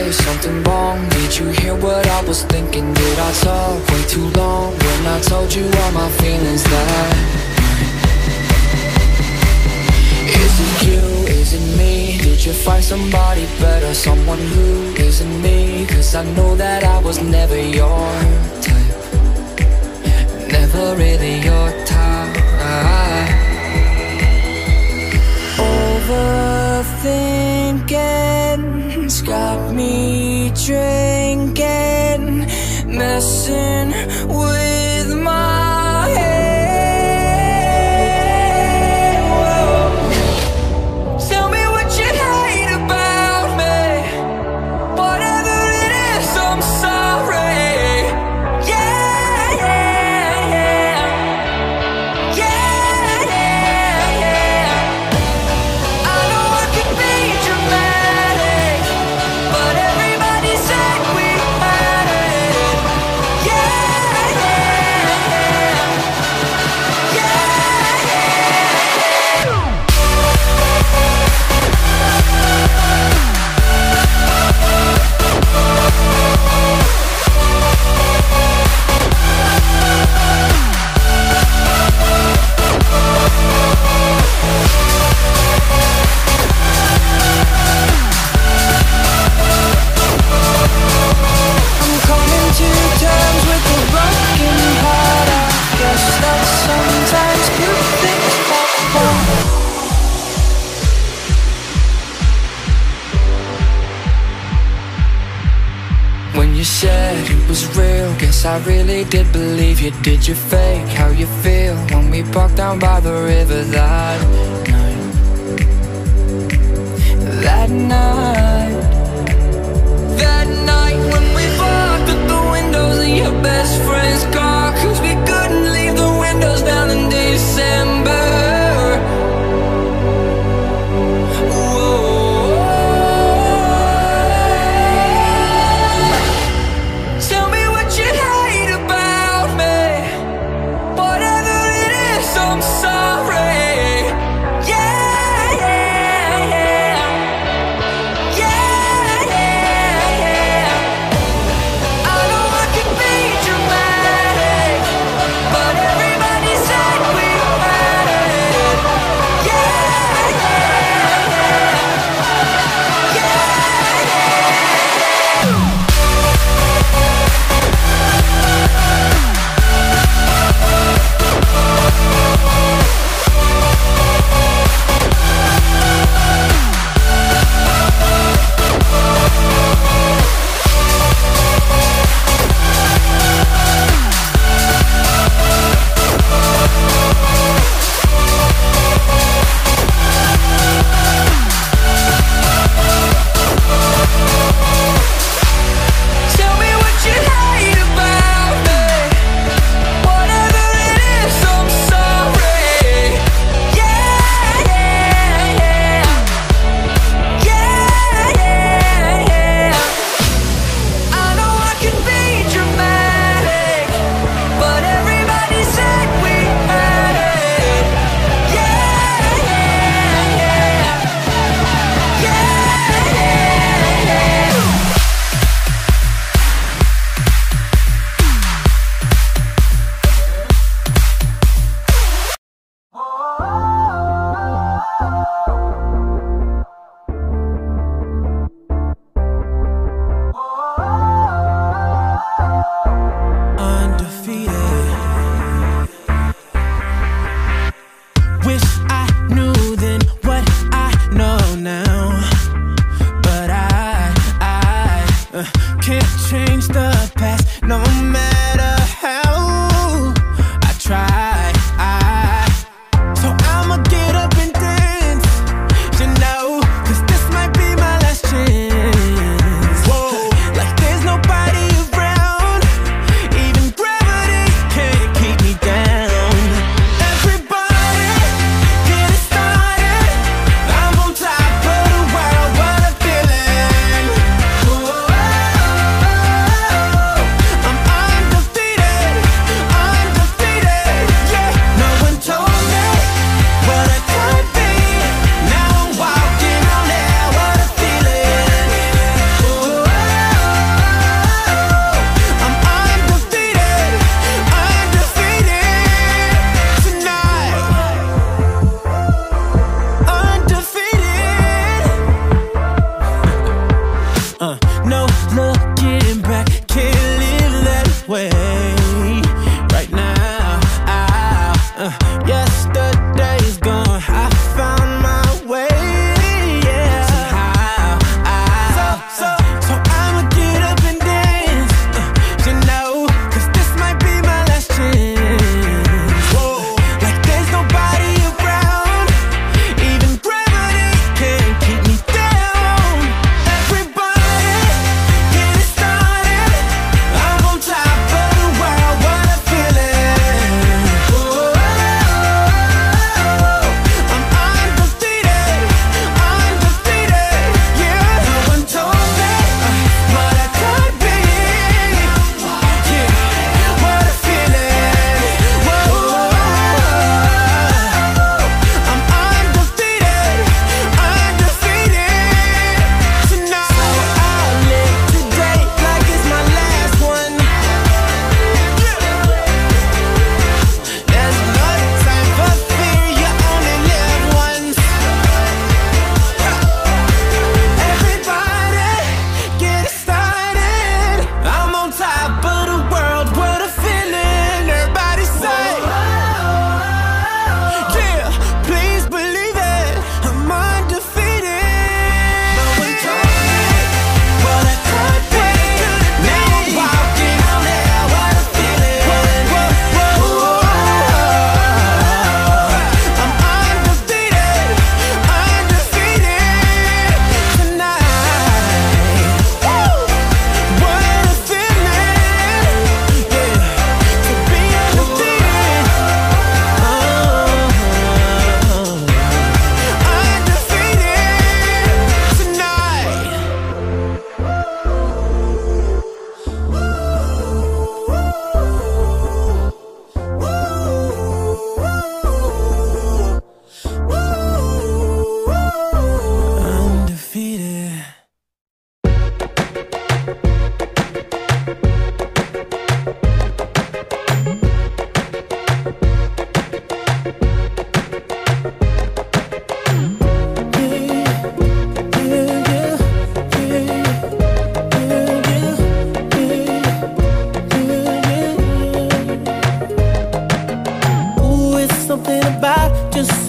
say something wrong? Did you hear what I was thinking? Did I talk way too long when I told you all my feelings that is it you, is it me? Did you find somebody better, someone who isn't me? Cause I know that I was never your type, never really your type. Overthinking's got me drinking, messing with my head. Whoa. Tell me what you hate about me. Whatever it is, I'm sorry. Yeah, yeah, yeah. Yeah, yeah, yeah. I know I can be dramatic, but everybody said we had it. Yeah, yeah, yeah. Yeah, I'm coming to terms with the broken heart. I guess that sometimes good things happen. When you said it was real, guess I really did believe you. Did you fake how you feel when we walked down by the river that night? That night. That night when we walked through the windows of your best friend's car, cause we couldn't leave the windows down in December. Whoa. Tell me what you hate about me. Whatever it is, I'm sorry. Yeah, yeah, yeah. Yeah, yeah, yeah. I know I can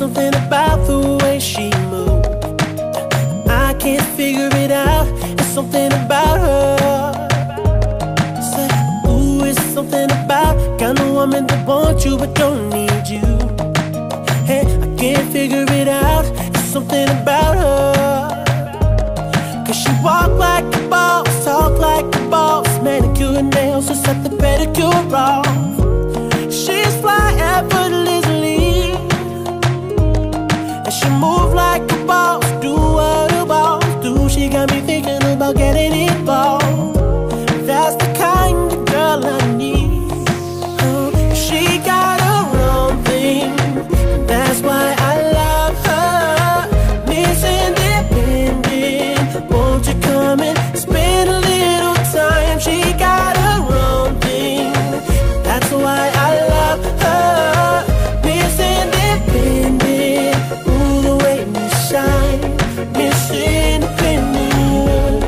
something about the way she moves. I can't figure it out. It's something about her. Say, ooh, it's something about kind of woman that wants you but don't need you. Hey, I can't figure it out. It's something about her. Cause she walk like a boss, talk like a boss, manicure and nails, just set the pedicure off. She's fly effortlessly, and she move like a boss, do what a boss do. She got me thinking about getting involved. That's the kind of girl I need. She got her own thing, that's why I love her. Miss Independent, won't you come and spend a little time? She got her own thing, that's why I love her. Miss Independent, ooh, the way you shine. Miss Independent,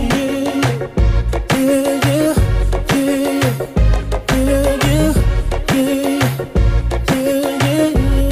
yeah, yeah, yeah, yeah, yeah,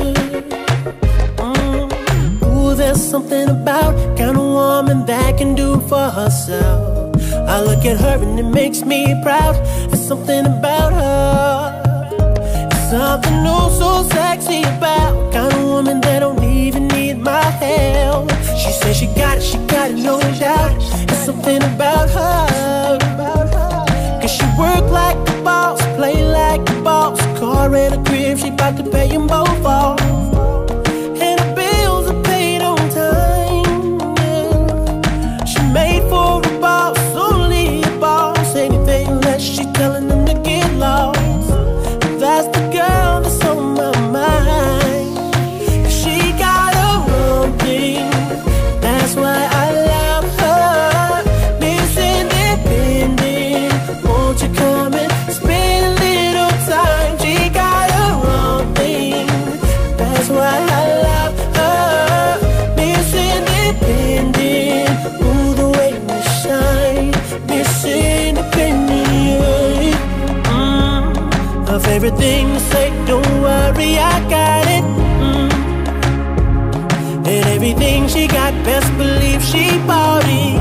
yeah. Ooh, there's something about kind of woman that can do for herself. I look at her and it makes me proud. There's something about her. It's something oh so sexy about kind of woman that don't even need my help. She says she got it, no doubt. It's something about her. Cause she work like a boss, play like a boss. Car and a crib, she bout to pay them both off. And her bills are paid on time, yeah. She made for a boss, only a boss. Anything less, she telling them to get lost. That's the girl that's on my mind. She got her own thing, that's why I love her. Miss Independent, won't you come and spend a little time? She got her own thing, that's why I love her. Miss Independent, ooh, the way you shine. Miss Independent, her favorite thing to say, don't worry, I got it. And everything she got, best believe she bought it.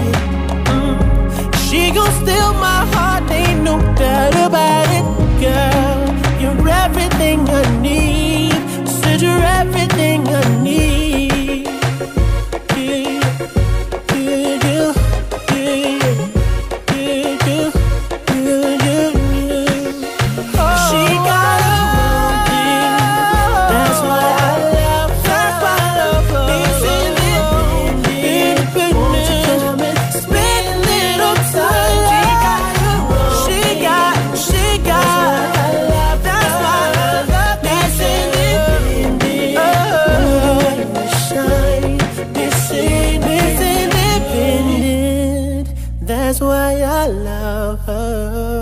She gon' steal my heart, ain't no doubt about it. Girl, you're everything I need. Said you're everything I need. Yeah, yeah, yeah, yeah, yeah, yeah, yeah, yeah. She got her own thing, that's why I love her. Miss Independent, won't you come and spend a little time? She got, that's why I love Miss Independent. Oh, shine, Miss Independent, that's why I love her.